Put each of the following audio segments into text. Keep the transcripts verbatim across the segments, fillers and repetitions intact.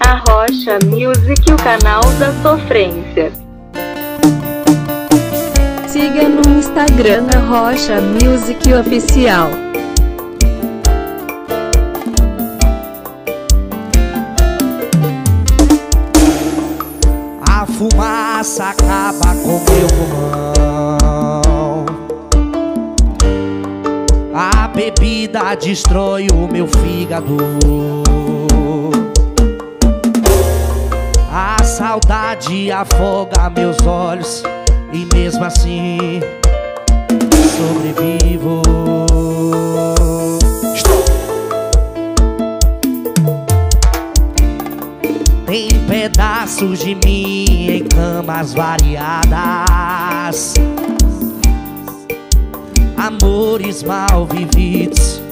Arrocha Music, o canal da sofrência. Siga no Instagram Arrocha Music Oficial. A fumaça acaba com meu pulmão, a bebida destrói o meu fígado, a saudade afoga meus olhos e mesmo assim sobrevivo. Tem pedaços de mim em camas variadas, amores mal vividos,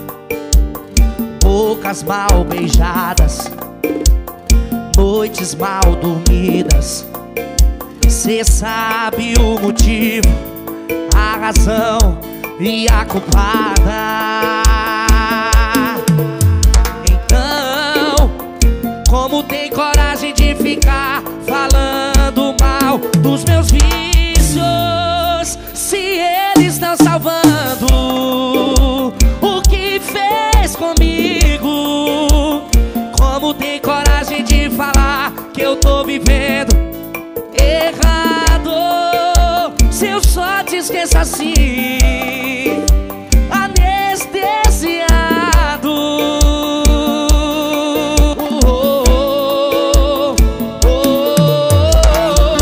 bocas mal beijadas, noites mal dormidas. Cê sabe o motivo, a razão e a culpada. Então, como tem coragem de ficar falando mal dos meus vícios, se eles estão salvando o que fez comigo? Como tem coragem de falar que eu tô vivendo errado, se eu só te esqueço assim, anestesiado? Oh, oh, oh, oh.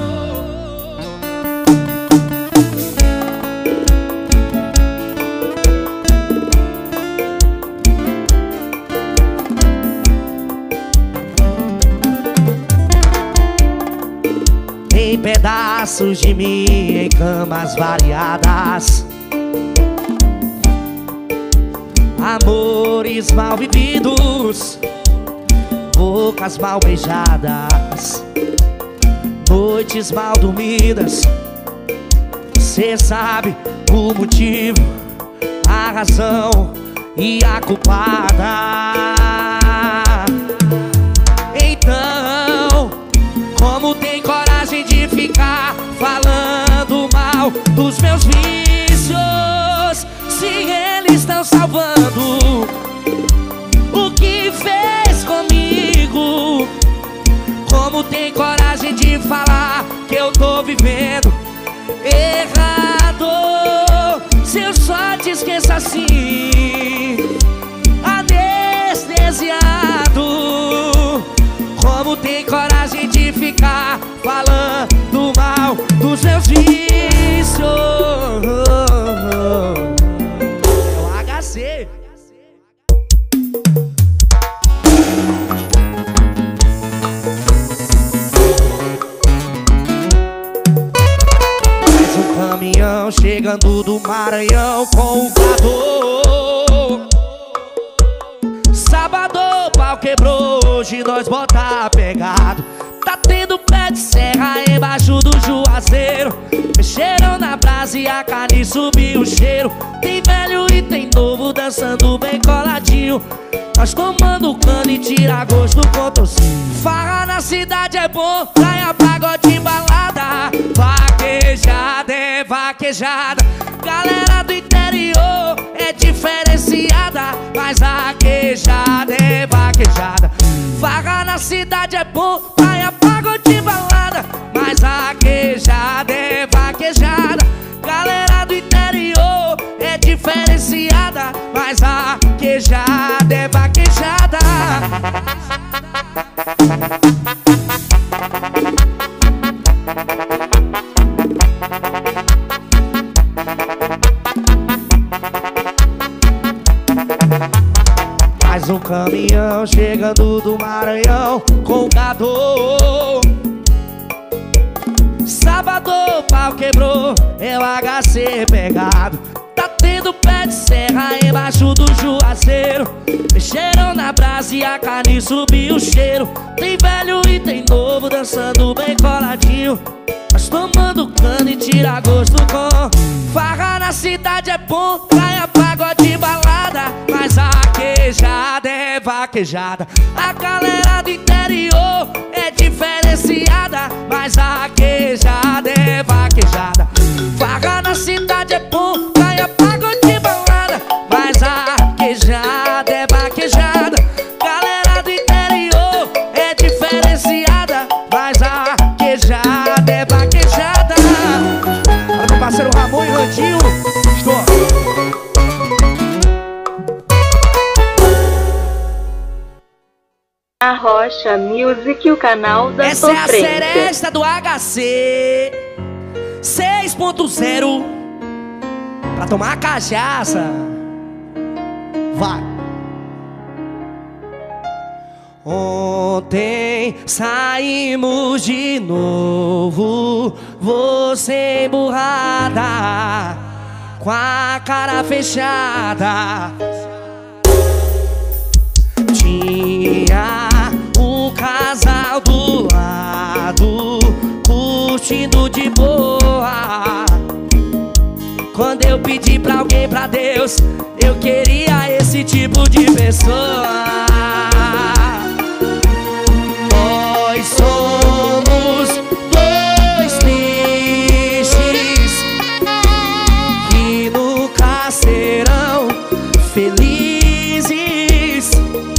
Tem pedaços de mim em camas variadas, amores mal vividos, bocas mal beijadas, noites mal dormidas. Cê sabe o motivo, a razão e a culpada. Então, como tem coragem de ficar falando mal dos meus vícios, se eles estão salvando o que fez comigo? Como tem coragem de falar que eu tô vivendo errado, se eu só te esqueço assim, anestesiado? Como tem coragem de ficar falando mal dos meus vícios? É o H C. Mais um caminhão chegando do Maranhão com o gado. Sábado o pau quebrou, hoje nós bota pegado. Tá tendo pé de serra embaixo do juazeiro, mexeram na brasa e a carne subiu o cheiro. Tem velho e tem novo dançando bem coladinho, nós tomando cano e tira gosto com tocinho. Farra na cidade é bom, praia, pagode e balada. Vaquejada é vaquejada, galera do interior é diferenciada, mas vaquejada é vaquejada. Farra na cidade é bom, praia, pagode e balada, mas vaquejada é vaquejada, galera do interior é diferenciada, mas vaquejada é vaquejada. Mais um caminhão chegando do Maranhão com o gado. Sábado o pau quebrou, é o H C pegado. Tá tendo pé de serra embaixo do juazeiro, mexeram na brasa e a carne subiu o cheiro. Tem velho e tem novo dançando bem coladinho, nós tomando cano e tira gosto com. Farra na cidade é bom, praia, pagode e balada, mas vaquejada é vaquejada, a galera do interior mas a vaquejada é vaquejada. Farra na cidade é bom, praia, pagode de balada, mas a vaquejada é vaquejada. Galera do interior é diferenciada, mas a vaquejada é vaquejada. Olha meu parceiro Ramon e Randinho, estou. A Rocha Music, o canal da Essa sofrência. é a seresta do H C seis ponto zero pra tomar cachaça. Vai. Ontem saímos de novo, você emburrada, com a cara fechada. Tinha um casal do lado, curtindo de boa. Quando eu pedi pra alguém, pra Deus, eu queria esse tipo de pessoa. Nós somos dois tristes que nunca serão felizes.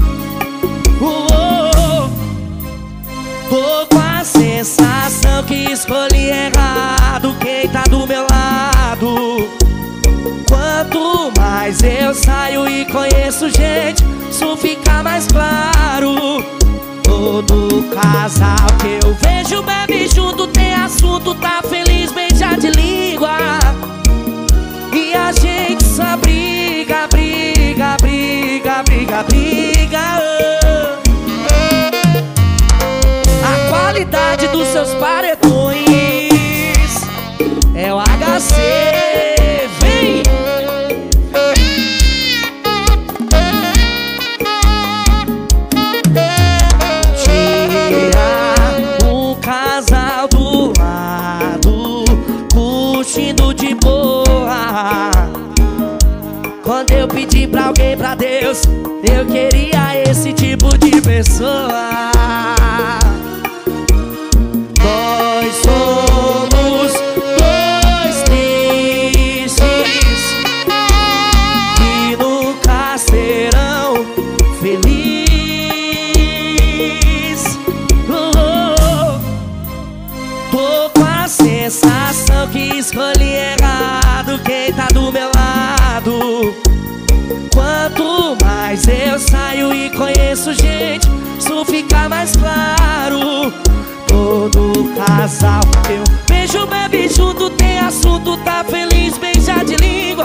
Oh, tô com a sensação que escolhi errado quem tá do meu lado. Quanto mais eu saio e conheço gente, isso fica mais claro. Todo casal que eu vejo bebe junto, tem assunto, tá feliz, beija de língua. E a gente só briga, briga, briga, briga, briga. A qualidade dos seus paredões é o H C. Vem! Tinha um casal do lado, curtindo de boa. Quando eu pedi pra alguém, pra Deus, eu queria esse tipo de pessoa. Nós somos dois tristes que nunca serão felizes. Oh, tô com a sensação que escolhi errado quem tá do meu lado. Quanto mais eu saio e conheço gente, isso fica mais claro. Todo casal eu beijo, bebe junto, tem assunto, tá feliz, beija de língua.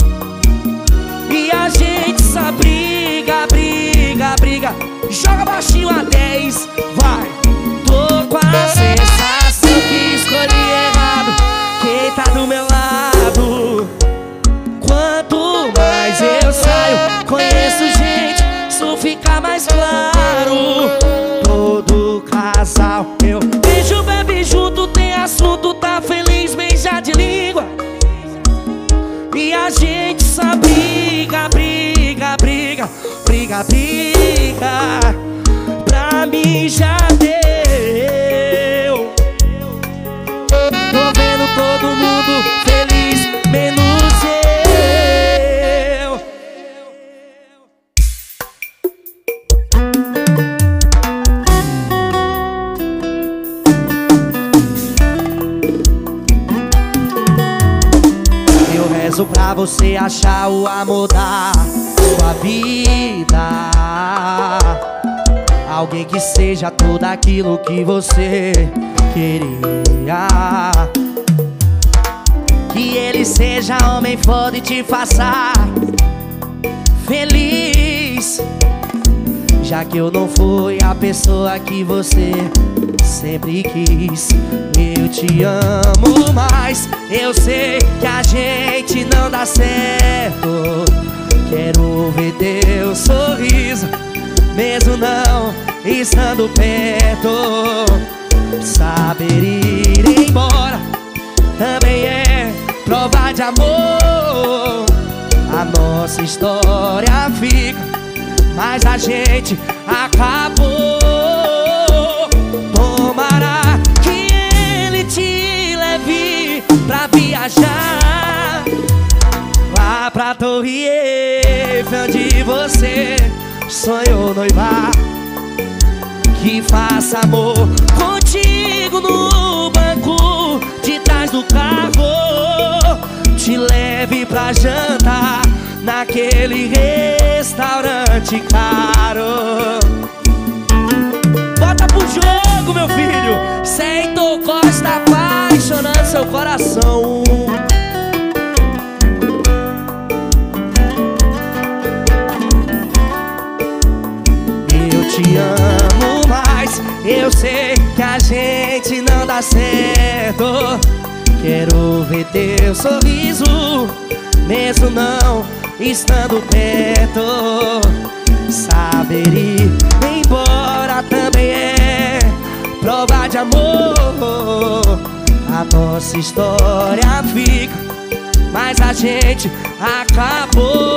E a gente só briga, briga, briga. Joga baixinho a dez, vai. Tô com a sensação que escolhi errado quem tá do meu lado. Quanto mais eu saio, conheço gente, isso fica mais claro. Todo casal eu beijo, bebe junto, tem assunto, tá feliz, beija de língua. E a gente só briga, briga, briga, briga, briga. Pra mim já deu. Tô vendo todo mundo feliz, menos eu. Eu rezo pra você achar o amor da sua vida. Alguém que seja tudo aquilo que você queria. Que ele seja homem foda e te faça feliz. Já que eu não fui a pessoa que você sempre quis. Eu te amo, mas eu sei que a gente não dá certo. Quero ver teu sorriso, mesmo não estando perto. Saber ir embora também é prova de amor. A nossa história fica, mas a gente acabou. Tomara que sonhou noivar, que faça amor contigo no banco de trás do carro, te leve pra jantar naquele restaurante caro. Bota pro jogo, meu filho. Sentou, Costa, apaixonando seu coração. Eu te amo, mas eu sei que a gente não dá certo. Quero ver teu sorriso, mesmo não estando perto. Saber ir embora também é prova de amor. A nossa história fica, mas a gente acabou.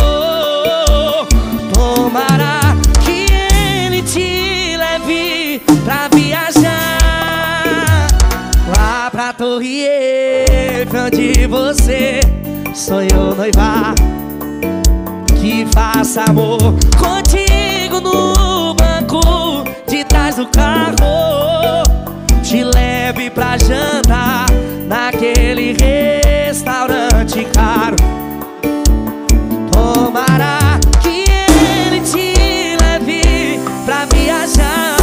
Tomara que ele te leve pra viajar lá pra Torre Eiffel, onde você sonhou noivar, que faça amor contigo no banco de trás do carro, te leve pra jantar naquele restaurante caro. Tomara que ele te leve pra viajar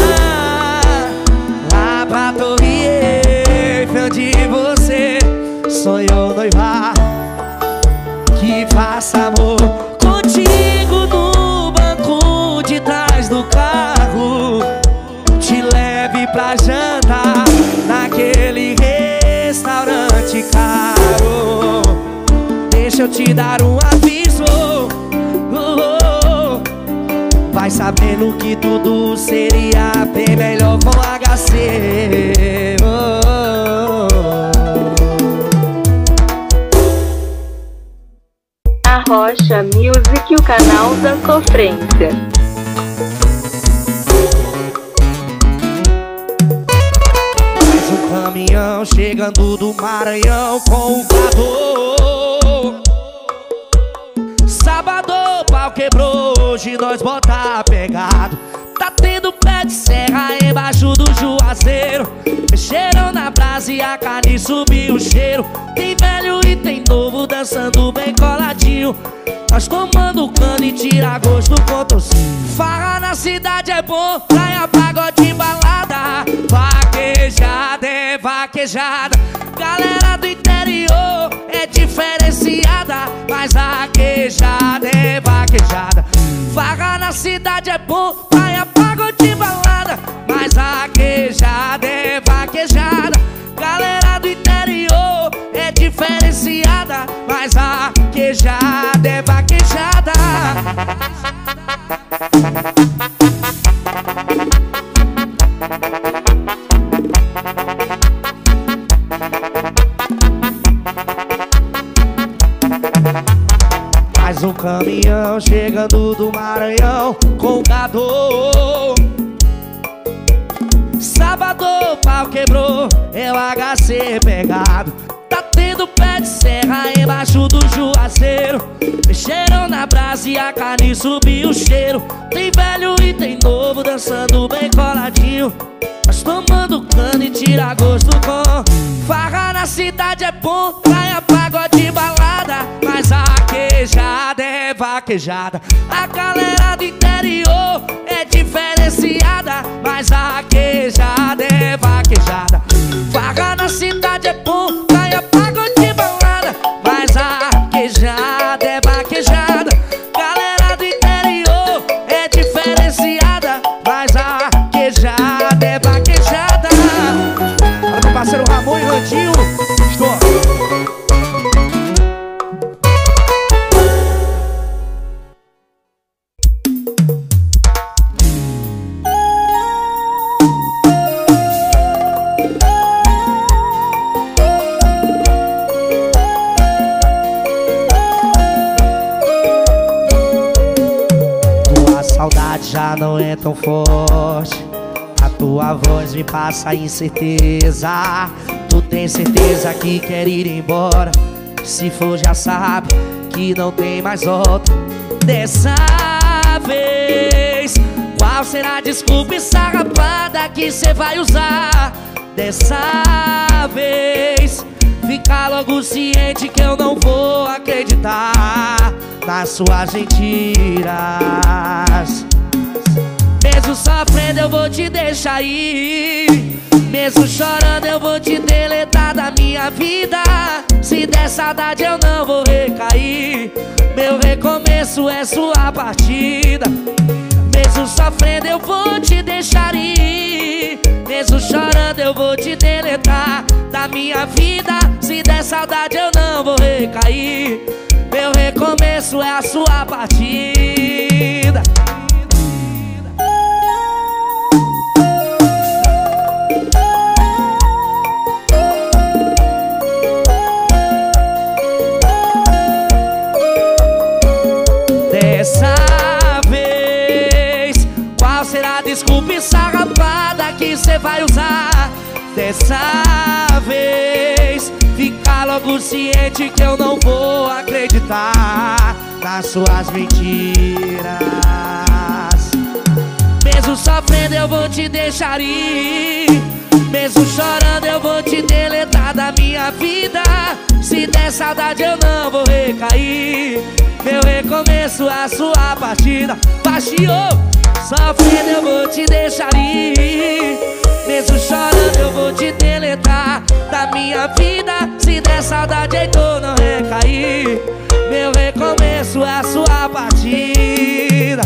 lá pra Torre Eiffel, onde você sonhou noivar, que faça amor contigo no banco de trás do carro, te leve pra jantar naquele restaurante caro. Deixa eu te dar um aviso, oh, oh, vai sabendo que tudo seria bem melhor com H C. Oh, Rocha Music, o canal da sofrência. Mais um caminhão chegando do Maranhão com o gado. Sábado o pau quebrou, hoje nós bota pegado. Tá tendo pé de serra embaixo do Juazeiro. Mexeram na brasa e a carne subiu o cheiro. Tem velho e tem novo dançando bem coladinho. Nós tomando cano e tira gosto com tocinho. Farra na cidade é bom, praia, pagode e balada. Vaquejada é vaquejada, galera do interior é diferenciada, mas vaquejada é vaquejada. Farra na cidade é bom, praia, pagode e balada, mas vaquejada é vaquejada, galera do interior é diferenciada, mas vaquejada é vaquejada. Mais um caminhão chegando do Maranhão com gado. Sábado o pau quebrou, é o H C pegado. Tá tendo pé de serra embaixo do Juazeiro. Mexeram na brasa e a carne subiu o cheiro. Tem velho e tem novo dançando bem coladinho. Nós tomando cano e tira gosto com farra na cidade é bom, praia, pagode e balada, mas vaquejada é vaquejada, a galera do interior é diferenciada, mas vaquejada é vaquejada. Farra na cidade é bom, praia, pagode e balada, mas vaquejada é vaquejada, galera do interior é diferenciada, mas vaquejada é vaquejada. Olha meu parceiro Ramon e Randinho, estou. Tua saudade já não é tão forte, a tua voz me passa incerteza. Tu tem certeza que quer ir embora? Se for já sabe que não tem mais volta dessa vez, qual será a desculpa esfarrapada que cê vai usar? Dessa vez, fica logo ciente que eu não vou acreditar nas suas mentiras. Mesmo sofrendo eu vou te deixar ir, mesmo chorando eu vou te deletar da minha vida. Se der saudade eu não vou recair, meu recomeço é sua partida. Mesmo sofrendo eu vou te deixar ir, mesmo chorando eu vou te deletar da minha vida. Se der saudade eu não vou recair, meu recomeço é a sua partida. Dessa vez, qual será a desculpa esfarrapada que cê vai usar? Dessa vez, fica logo ciente que eu não vou acreditar nas suas mentiras. Mesmo sofrendo eu vou te deixar ir, mesmo chorando eu vou te deletar da minha vida. Se der saudade eu não vou recair, meu recomeço é a sua partida. Baixinho, sofrendo eu vou te deixar ir, mesmo chorando eu vou te deletar da minha vida. Se der saudade eu não recair, meu recomeço é a sua partida.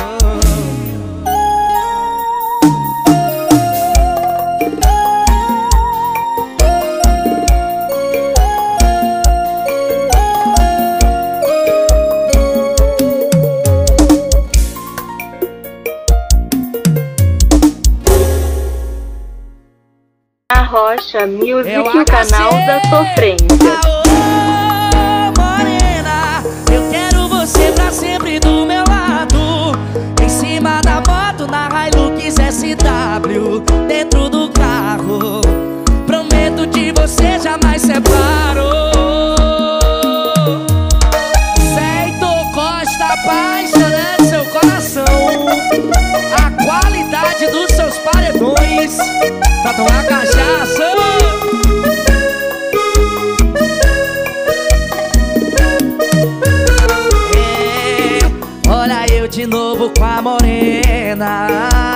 Rocha Music, o canal da sofrência. Aô, morena, eu quero você pra sempre do meu lado, em cima da moto, na Hilux S W, dentro do carro. Prometo de você jamais separo. Certo, Costa, apaixonando seu coração, a qualidade dos seus paredões pra tomar cachaça. É, olha eu de novo com a morena.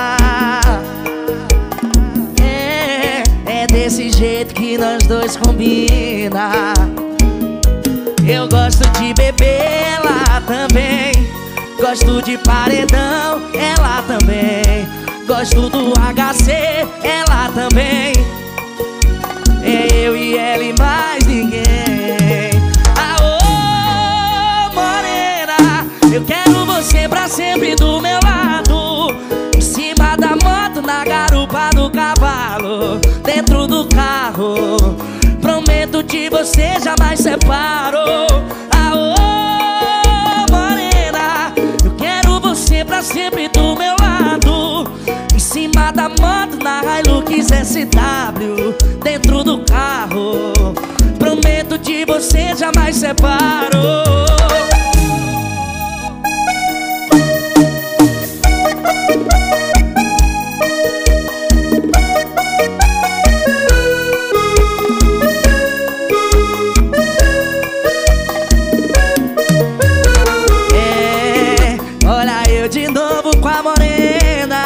É, é desse jeito que nós dois combina. Eu gosto de beber, ela também. Gosto de paredão, ela também. Gosto do H C, ela também. É eu e ela e mais ninguém. Aô, morena, eu quero você pra sempre do meu lado, em cima da moto, na garupa do cavalo, dentro do carro. Prometo de você jamais separo. Aô, morena, eu quero você pra sempre do meu lado, em cima da moto, na Hilux S W, dentro do carro. Prometo de você jamais separo. É, olha eu de novo com a morena.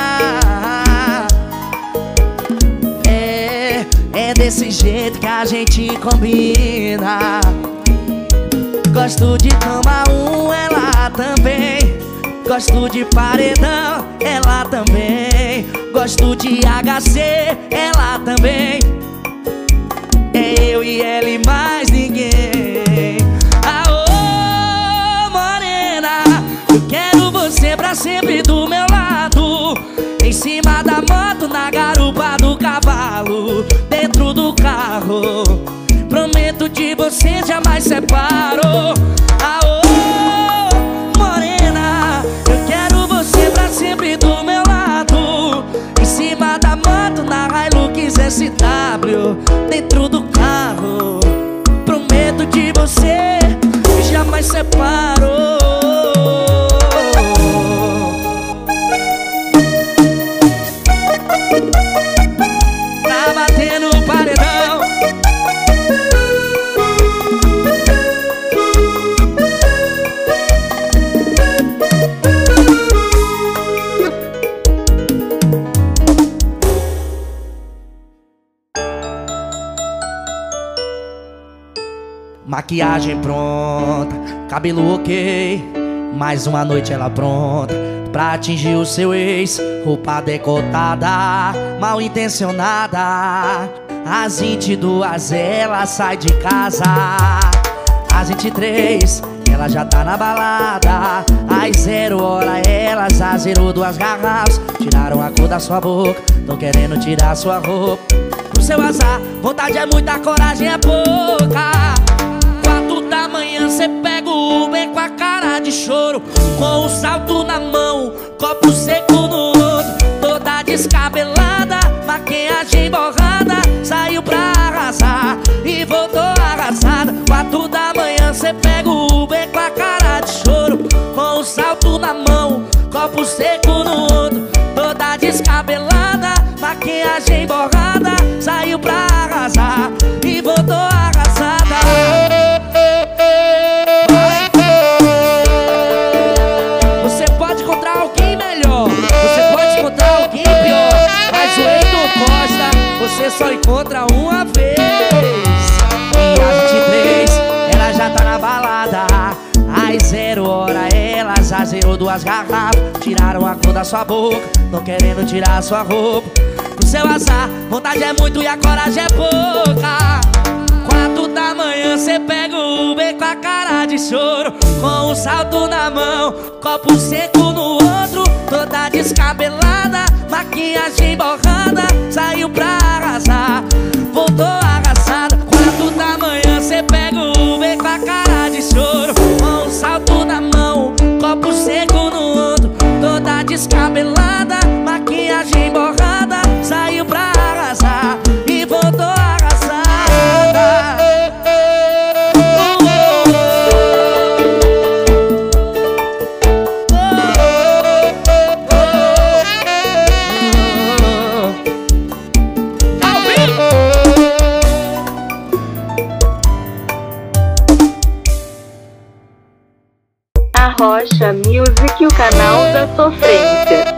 É desse jeito que a gente combina. Gosto de tomar um, ela também. Gosto de paredão, ela também. Gosto de H C, ela também. É eu e ela e mais ninguém. Aô, morena, eu quero você pra sempre do meu lado, em cima da moto, na garupa do cavalo, dentro do carro. Prometo de você jamais separo. Aô, morena, eu quero você pra sempre do meu lado, em cima da moto, na Hilux S W, dentro do carro. Prometo de você jamais separo. maquiagem pronta, cabelo ok. Mais uma noite ela pronta pra atingir o seu ex. Roupa decotada, mal intencionada. Às vinte e duas ela sai de casa. Às vinte e três ela já tá na balada. Às zero hora ela já zerou duas garrafas. Tiraram a cor da sua boca, tão querendo tirar sua roupa. Pro seu azar, vontade é muita, coragem é pouca. Quatro da manhã cê pega o Uber com a cara de choro, com o salto na mão, copo seco no outro. Toda descabelada, maquiagem borrada, saiu pra arrasar e voltou arrasada. Quatro da manhã cê pega o Uber com a cara de choro, com o salto na mão, copo seco no outro. Toda descabelada, maquiagem borrada, saiu pra arrasar e voltou arrasada. Você pode encontrar alguém melhor, você pode encontrar alguém pior, mas o Heitor Costa você só encontra uma vez. E às vinte e três ela já tá na balada. Às zero hora ela já zerou duas garrafas. Tiraram a cor da sua boca, tão querendo tirar a sua roupa. Pro seu azar, vontade é muito e a coragem é pouca. Quatro da manhã cê pega o Uber com a cara de choro, com o salto na mão, copo seco no outro. Toda descabelada, maquiagem borrada, saiu pra arrasar, voltou arrasada. Quatro da manhã cê pega o Uber com a cara de choro, com o salto na mão, copo seco no outro. Toda descabelada, maquiagem borrada, saiu pra arrasar e voltou arrasada. Arrocha Music, o canal da sofrência.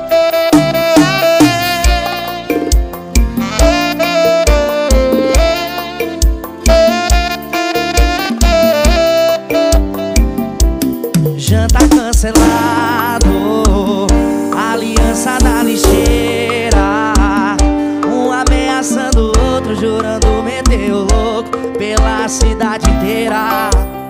Janta cancelado, aliança na lixeira, um ameaçando o outro, jurando meter o louco pela cidade inteira.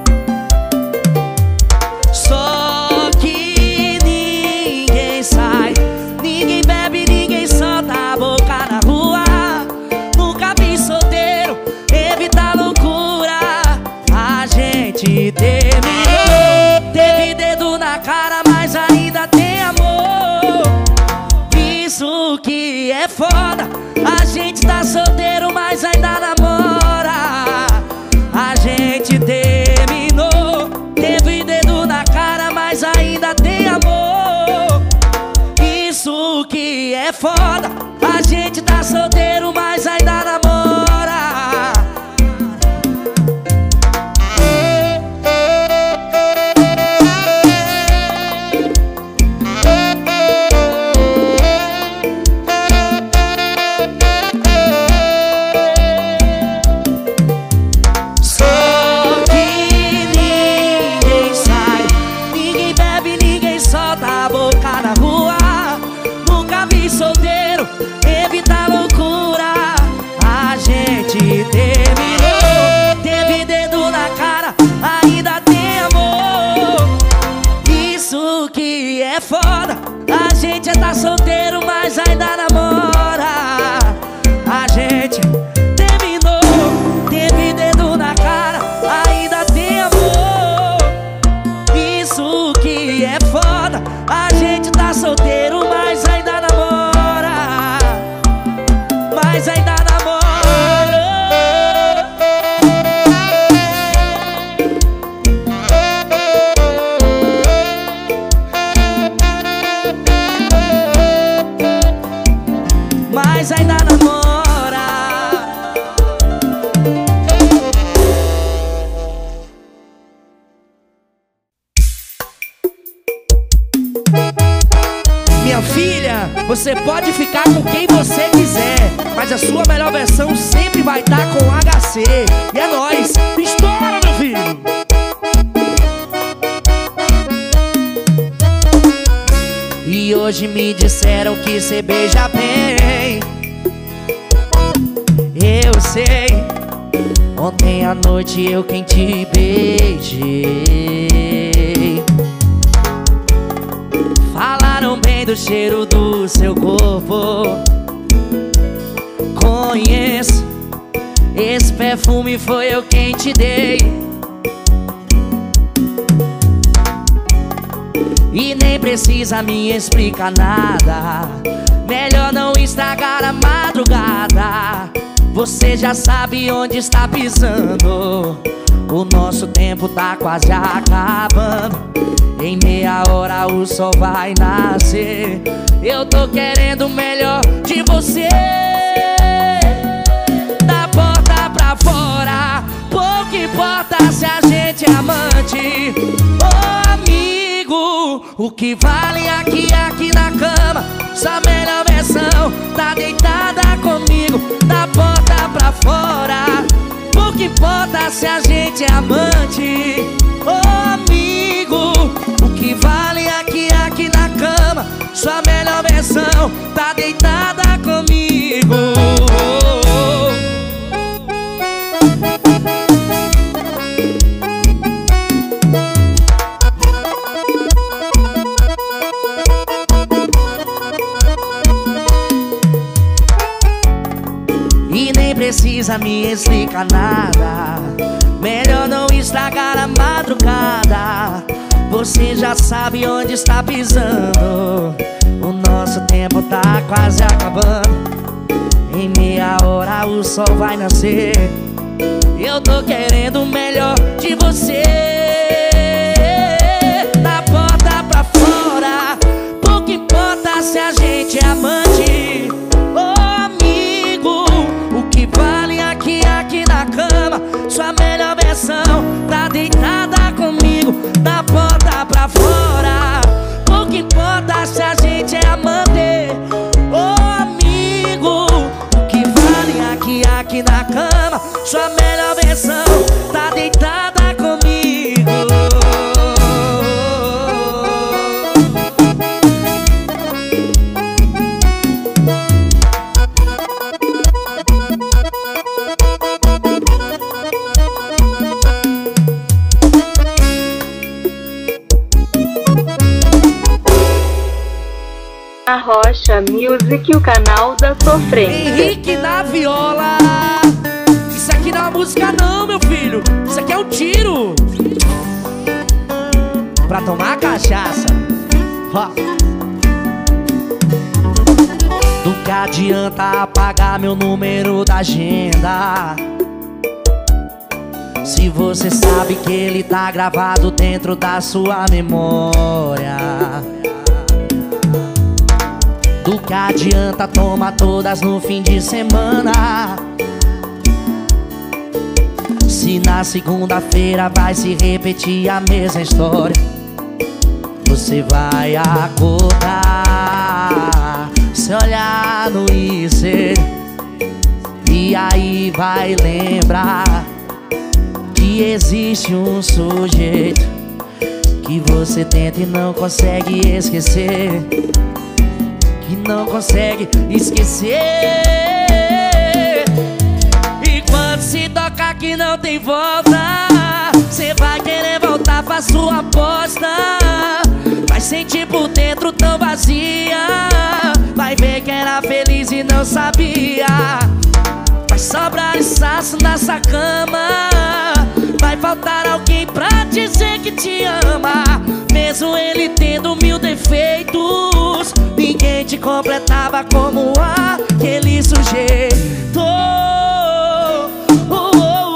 Só que ninguém sai, ninguém bebe, ninguém solta a boca na rua. Nunca vi solteiro evitar loucura. A gente terminou, teve dedo na cara, mas ainda tem amor. Isso que é foda, a gente tá solteiro, mas ainda namora. A gente terminou, teve dedo na cara, mas ainda tem amor. Isso que é foda, a gente tá solteiro, mas ainda namora. Evita loucura, a gente terminou, teve dedo na cara, ainda tem amor. Isso que é foda, a gente tá solteiro, mas ainda namora. A gente terminou, teve dedo na cara, ainda tem amor. Isso que é foda, a gente tá solteiro, mas ainda namora. Mas ainda namora. Mas ainda namora. Minha filha, você pode ficar com quem você quiser, mas a sua melhor versão sempre vai estar com H C. E é nóis, estoura, meu filho! hoje me disseram que cê beija bem. Eu sei, ontem à noite eu quem te beijei. Falaram bem do cheiro do seu corpo. Conheço, esse perfume foi eu quem te dei. E nem precisa me explicar nada. Melhor não estragar a madrugada. Você já sabe onde está pisando. O nosso tempo tá quase acabando. Em meia hora o sol vai nascer. Eu tô querendo o melhor de você. Da porta pra fora, pouco importa se a gente é amante. Oh, amigo, o que vale aqui, aqui na cama, sua melhor versão tá deitada comigo. Da porta pra fora, pouco importa se a gente é amante. Oh, amigo, o que vale aqui, aqui na cama, sua melhor versão tá deitada comigo. E nem precisa me explicar nada. Melhor não estragar a madrugada. Você já sabe onde está pisando. O nosso tempo tá quase acabando. Em meia hora o sol vai nascer. Eu tô querendo o melhor de você. Da porta pra fora, pouco importa se a gente é amante. Oh, amigo, o que vale aqui, aqui na cama, sua melhor versão tá deitada comigo. Da porta pra fora, pouco importa se a gente é amante. Oh, amigo, o que vale aqui, aqui na cama, sua melhor versão tá deitada comigo. A Rocha Music, o canal da sofrência. Henrique na viola. Isso aqui não é uma música não, meu filho. Isso aqui é um tiro pra tomar cachaça. Ó. Do que adianta apagar meu número da agenda, se você sabe que ele tá gravado dentro da sua memória? Do que adianta tomar todas no fim de semana, se na segunda-feira vai se repetir a mesma história? Você vai acordar, se olhar no espelho, e aí vai lembrar que existe um sujeito que você tenta e não consegue esquecer. Que não consegue esquecer. E quando se toca que não tem volta, cê vai querer voltar, faz sua aposta. Vai sentir por dentro tão vazia. Vai ver que era feliz e não sabia. Vai sobrar espaço nessa cama. Vai faltar alguém pra dizer que te ama. Mesmo ele tendo mil defeitos, ninguém te completava como aquele sujeito. Oh, oh, oh,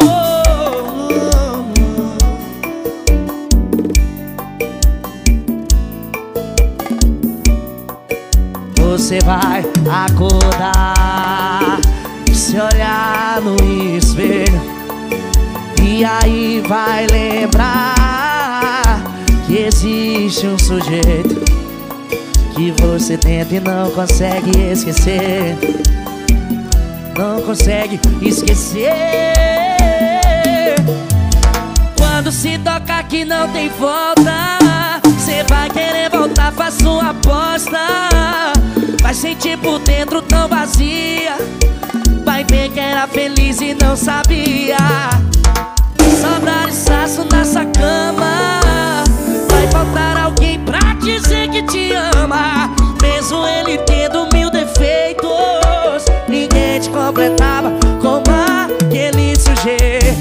oh. Você vai acordar, se olhar no espelho, e aí vai lembrar que existe um sujeito que você tenta e não consegue esquecer. Não consegue esquecer. Quando se toca que não tem volta, Cê vai querer voltar, faz sua aposta. Vai sentir por dentro tão vazia. Vai ver que era feliz e não sabia. Saudade, saço nessa cama. Vai faltar alguém pra dizer que te ama. Mesmo ele tendo mil defeitos, ninguém te completava como aquele sujeito.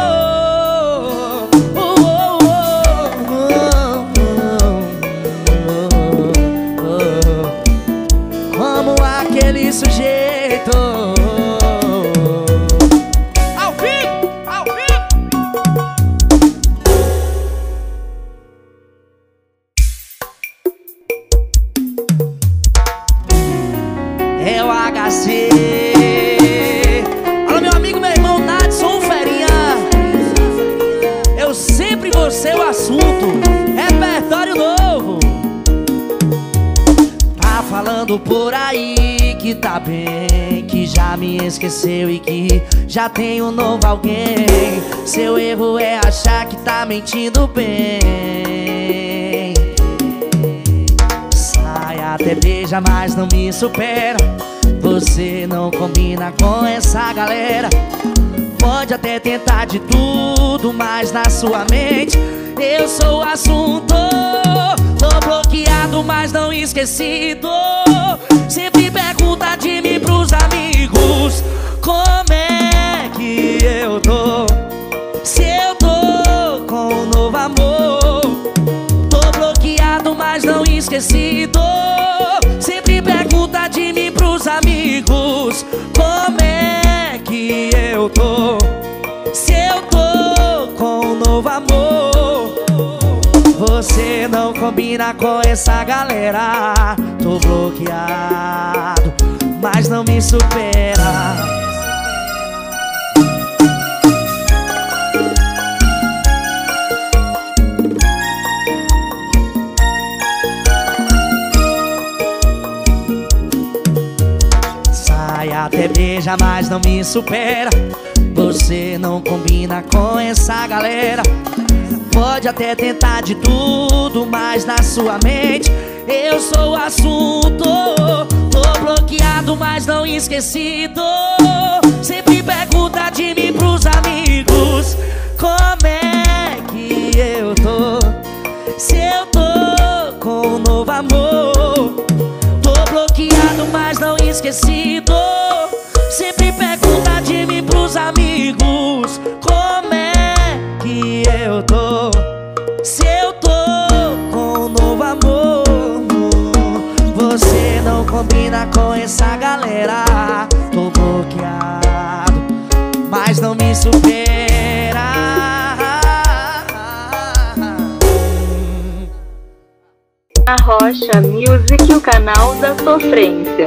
Como aquele sujeito. Ao vivo, ao vivo. É o H C. Alô, meu amigo, meu irmão Nadson Ferinha. Eu sempre vou ser o assunto. Repertório novo. Tá falando por aí que tá bem, que já me esqueceu e que já tem um novo alguém. Seu erro é achar que tá mentindo bem. Sai até beija, mas não me supera. Você não combina com essa galera. Pode até tentar de tudo, mas na sua mente eu sou o assunto. Tô bloqueado, mas não esquecido. Sempre pergunta de mim pros amigos: como é que eu tô? Se eu tô com um novo amor. Tô bloqueado, mas não esquecido. Sempre pergunta de mim pros amigos: como é que eu tô? Se eu tô com um novo amor. Você não combina com essa galera. Tô bloqueado, mas não me supera. Sai até beija, mas não me supera. Você não combina com essa galera. Pode até tentar de tudo, mas na sua mente eu sou o assunto. Tô bloqueado, mas não esquecido. Sempre pergunta de mim pros amigos: como é que eu tô? Se eu tô com um novo amor. Tô bloqueado, mas não esquecido. Sempre pergunta de mim pros amigos: como é que eu tô? Se eu tô com um novo amor. Você não combina com essa galera. Tô bloqueado, mas não me supera. A Rocha Music, o canal da sofrência.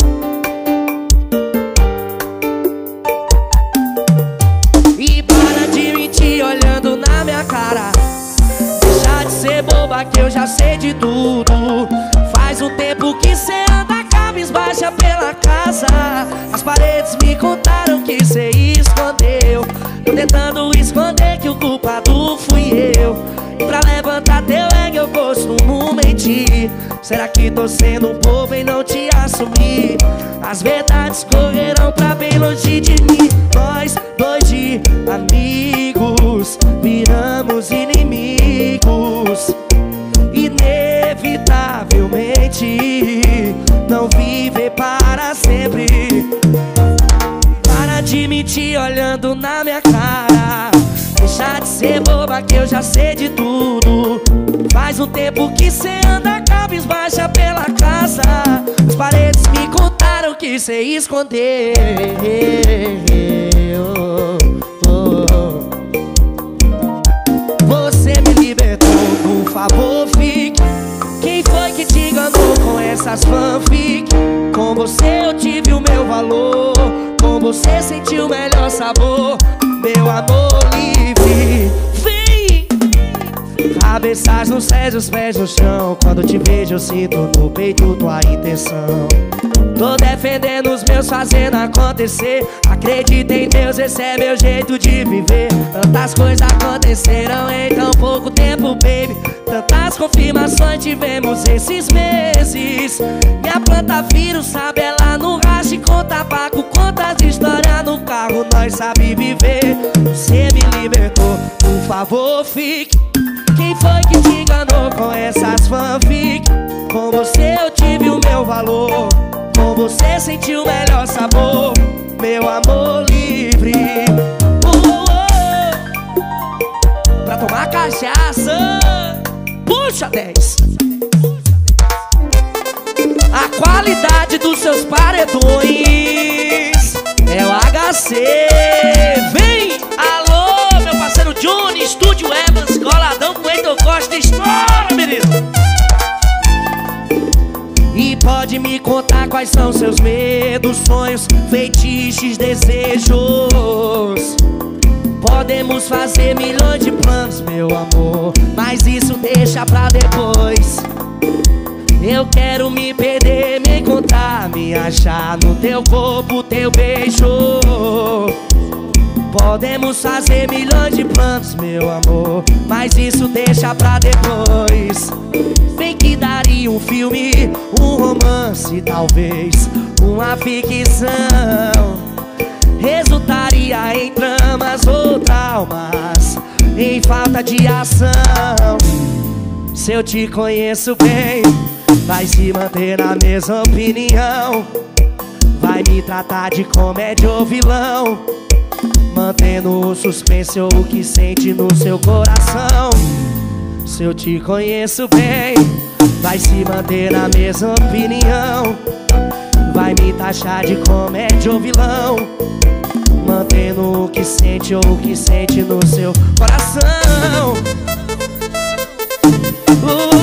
E para de mentir olhando na minha cara. Deixa de ser boba que eu já sei de tudo. Faz um tempo que cê anda cabisbaixa pela casa. As paredes me contaram que cê escondeu. Tô tentando esconder que o culpado fui eu. E pra levantar teu ego eu costumo mentir. Será que tô sendo um bobo em não te assumir? As verdades correrão pra bem longe de mim. Nós dois de amigos viramos inimigos. Inevitavelmente não viver para sempre. Para de mentir olhando na minha cara. Deixa de ser boba que eu já sei de tudo. Faz um tempo que cê anda cabisbaixa pela casa. As paredes me contaram que cê escondeu. Você me libertou, por favor fique. Quem foi que te enganou com essas fanfic? Com você eu tive o meu valor. Com você senti o melhor sabor. Meu amor livre, vem. Cabeças nos céus, os pés no chão. Quando te vejo eu sinto no peito tua intenção. Tô defendendo os meus, fazendo acontecer. Acredita em Deus, esse é meu jeito de viver. Tantas coisas aconteceram em tão pouco tempo, baby. Tantas confirmações tivemos esses meses. Minha planta vira, sabe, ela no racha com tabaco. Quantas histórias no carro nós sabe viver. Você me libertou, por favor fique. Quem foi que te enganou com essas fanfic? Com você eu tive o meu valor. Com você senti o melhor sabor. Meu amor livre. uh, uh. Pra tomar cachaça. Puxa dez. A qualidade dos seus paredões é o H C. Vem! Alô, meu parceiro Johnny, Estúdio Evans, coladão com Heitor Costa. Estoura, menino! E pode me contar quais são seus medos, sonhos, feitiços, desejos. Podemos fazer milhões de planos, meu amor, mas isso deixa pra depois. Eu quero me perder, me encontrar, me achar no teu corpo, teu beijo. Podemos fazer milhões de planos, meu amor, mas isso deixa pra depois. Bem que daria um filme, um romance, talvez uma ficção. Resultaria em dramas ou traumas, em falta de ação. Se eu te conheço bem, vai se manter na mesma opinião. Vai me tratar de comédia ou vilão, mantendo o suspense ou o que sente no seu coração. Se eu te conheço bem, vai se manter na mesma opinião. Vai me taxar de comédia ou vilão, mantendo o que sente ou o que sente no seu coração. uh.